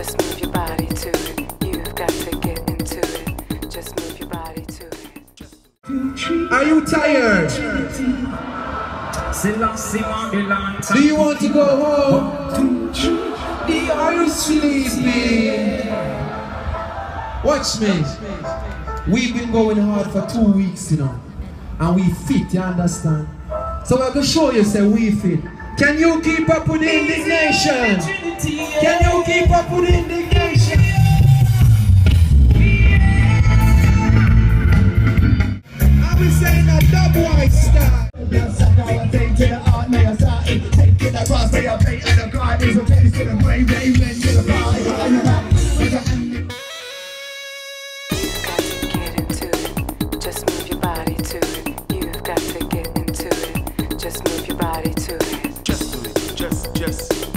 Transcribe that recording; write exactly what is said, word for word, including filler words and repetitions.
Just move your body to it. You've got to get into it. Just move your body to it. Are you tired? Do you want to go home? Are you sleepy? Watch me. We've been going hard for two weeks, you know. And we fit, you understand? So I can show you, say we fit. Can you keep up with the indignation? Can you keep up with the indignation? I was saying a double white star. Taking across the update and the guard is a place to the grave, grave, and to the fire. Just move your body to it. You've got to get into it. Just move your body to it. Just do it, just, just.